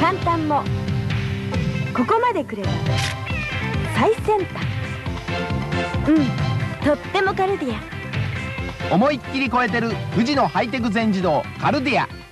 簡単もここまでくれば最先端。とってもカルディア。 思いっきり超えてる富士のハイテク全自動カルディア。